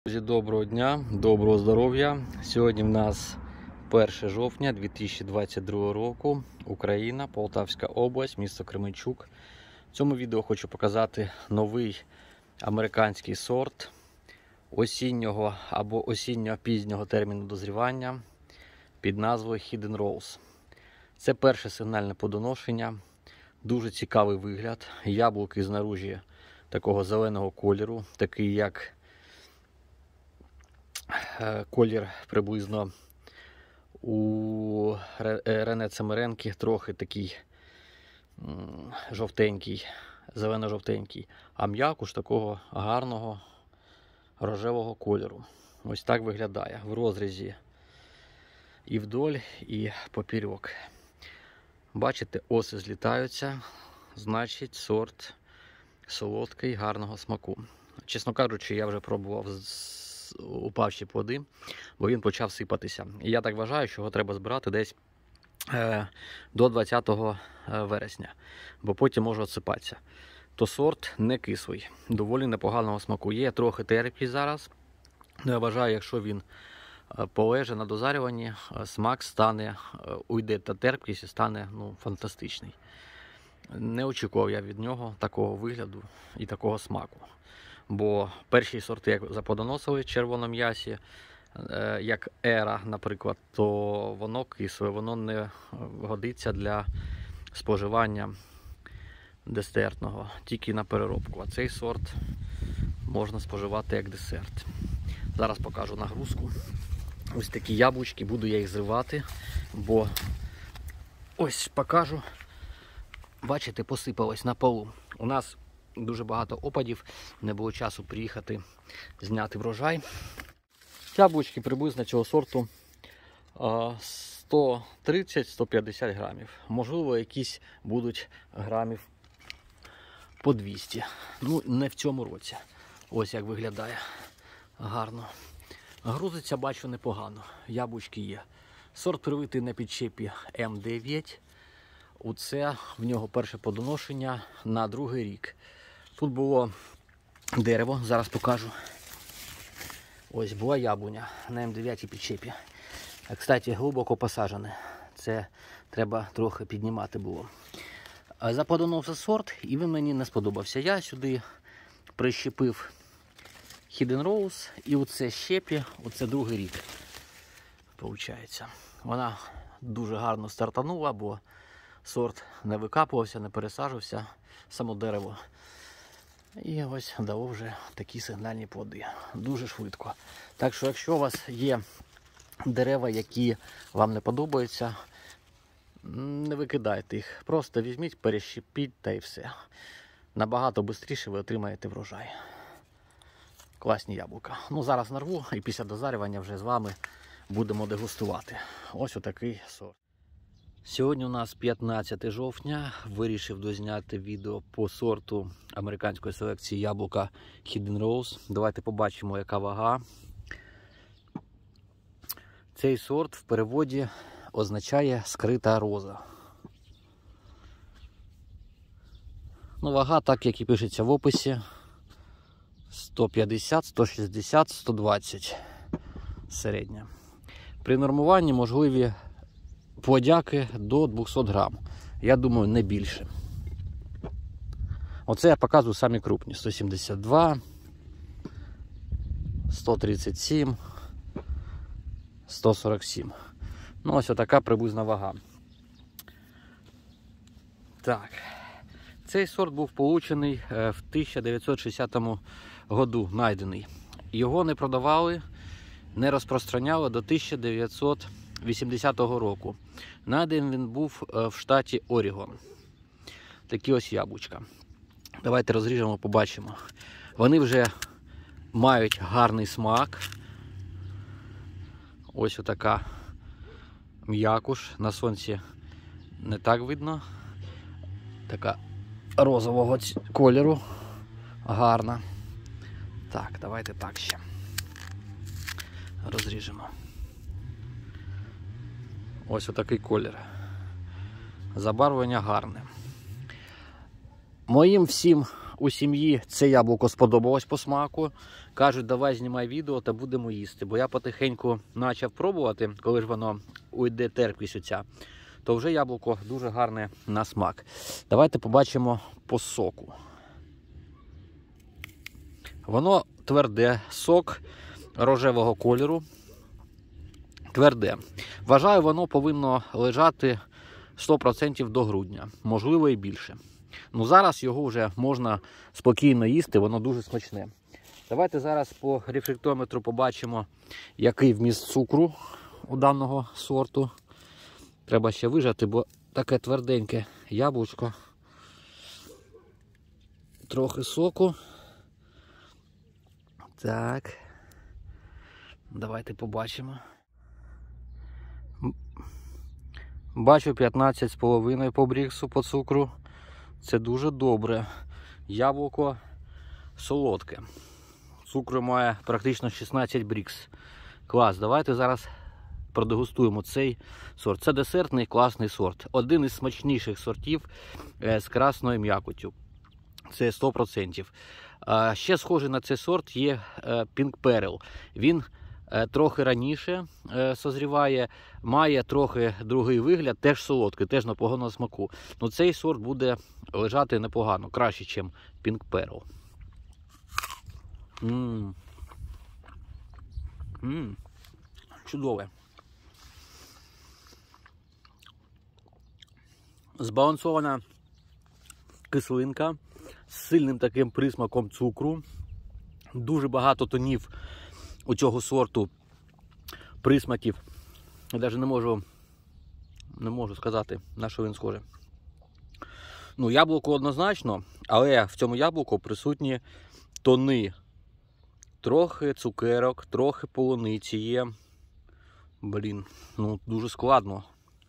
Друзі, доброго дня, доброго здоров'я. Сьогодні в нас 1 жовтня 2022 року. Україна, Полтавська область, місто Кременчук. В цьому відео хочу показати новий американський сорт осіннього або осінньо-пізнього терміну дозрівання під назвою Hidden Rose. Це перше сигнальне плодоношення. Дуже цікавий вигляд. Яблуки знаружі такого зеленого кольору, такий як колір приблизно у Рене Цимеренки, трохи такий жовтенький, зелено-жовтенький, а м'якуш такого гарного рожевого кольору. Ось так виглядає в розрізі і вдоль, і поперек. Бачите, оси злітаються, значить сорт солодкий, гарного смаку. Чесно кажучи, я вже пробував упавші плоди, бо він почав сипатися. І я так вважаю, що його треба збирати десь до 20 вересня, бо потім може отсипатися. То сорт не кислий, доволі непоганого смаку. Є трохи терпкий зараз, але я вважаю, якщо він полеже на дозарюванні, смак стане, уйде та терпкість і стане фантастичний. Не очікував я від нього такого вигляду і такого смаку. Бо перші сорти, як заплодоносили в червоному м'ясі, як Ера, наприклад, то воно кисле, воно не годиться для споживання десертного, тільки на переробку. А цей сорт можна споживати як десерт. Зараз покажу нагрузку. Ось такі яблучки, буду я їх зривати, бо ось покажу. Бачите, посипалось на полу. У нас дуже багато опадів, не було часу приїхати зняти врожай. Яблучки приблизно цього сорту 130-150 грамів. Можливо, якісь будуть грамів по 200. Ну, не в цьому році. Ось як виглядає гарно. Грузиться, бачу, непогано. Яблучки є. Сорт привитий на підчепі М9. Оце в нього перше плодоношення на другий рік. Тут було дерево, зараз покажу. Ось була яблуня на М9 підчепі. Кстати, глибоко посаджене. Це треба трохи піднімати було. Заплодонувався сорт і він мені не сподобався. Я сюди прищепив Hidden Rose і оце щепі, оце другий рік. Получається. Вона дуже гарно стартанула, бо сорт не викапувався, не пересаджувався, само дерево. І ось дало вже такі сигнальні плоди. Дуже швидко. Так що, якщо у вас є дерева, які вам не подобаються, не викидайте їх. Просто візьміть, перещепіть та й все. Набагато швидше ви отримаєте врожай. Класні яблука. Ну, зараз нарву і після дозарювання вже з вами будемо дегустувати. Ось отакий сорт. Сьогодні у нас 15 жовтня. Вирішив дозняти відео по сорту американської селекції яблука Hidden Rose. Давайте побачимо, яка вага. Цей сорт в переводі означає скрита роза. Ну, вага, так як і пишеться в описі, 150, 160, 120 середня. При нормуванні можливі плодяки до 200 грам. Я думаю, не більше. Оце я показую самі крупні. 172, 137, 147. Ну, ось така приблизна вага. Так. Цей сорт був получений в 1960 году, знайдений. Його не продавали, не розпространяли до 1980 року. Знайдений він був в штаті Орегон. Такі ось яблучка. Давайте розріжемо, побачимо. Вони вже мають гарний смак. Ось отака м'якуш. На сонці не так видно. Така розового кольору. Гарна. Так, давайте так ще розріжемо. Ось отакий колір. Забарвлення гарне. Моїм всім у сім'ї це яблуко сподобалось по смаку. Кажуть, давай знімай відео та будемо їсти. Бо я потихеньку почав пробувати, коли ж воно уйде терпкість оця, то вже яблуко дуже гарне на смак. Давайте побачимо по соку. Воно тверде, сок рожевого кольору. Тверде. Вважаю, воно повинно лежати 100% до грудня, можливо і більше. Ну зараз його вже можна спокійно їсти, воно дуже смачне. Давайте зараз по рефрактометру побачимо, який вміст цукру у даного сорту. Треба ще вижати, бо таке тверденьке яблучко. Трохи соку. Так. Давайте побачимо. Бачу 15,5 по бріксу по цукру. Це дуже добре. Яблуко солодке. Цукру має практично 16 брікс. Клас. Давайте зараз продегустуємо цей сорт. Це десертний класний сорт. Один із смачніших сортів з красною м'якоттю. Це 100%. Ще схожий на цей сорт є Pink Pearl. Він трохи раніше созріває, має трохи другий вигляд, теж солодкий, теж непоганого смаку. Ну, цей сорт буде лежати непогано, краще, ніж Pink Pearl. Чудове. Збалансована кислинка з сильним таким присмаком цукру. Дуже багато тонів у цього сорту, присмаків. Я навіть не можу сказати, на що він схоже. Ну, яблуко однозначно, але в цьому яблуку присутні тони. Трохи цукерок, трохи полуниці є. Блін, ну дуже складно.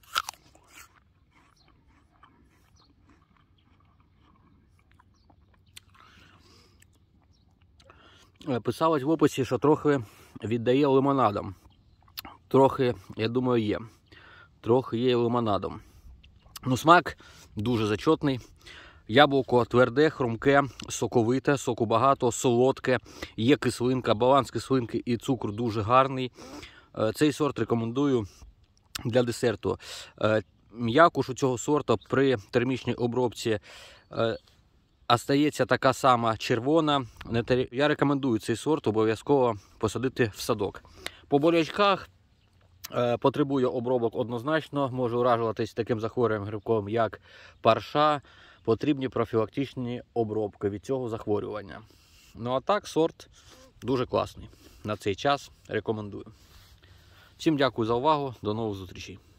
Писалось в описі, що трохи віддає лимонадом. Трохи, я думаю, є. Трохи є лимонадом. Ну, смак дуже зачетний. Яблуко тверде, хрумке, соковите, соку багато, солодке. Є кислинка, баланс кислинки і цукру дуже гарний. Цей сорт рекомендую для десерту. М'якуш у цього сорту при термічній обробці остається така сама червона. Я рекомендую цей сорт обов'язково посадити в садок. По болячках потребує обробок однозначно. Може уражуватись таким захворюванням грибковим, як парша. Потрібні профілактичні обробки від цього захворювання. Ну а так, сорт дуже класний. На цей час рекомендую. Всім дякую за увагу. До нових зустрічей.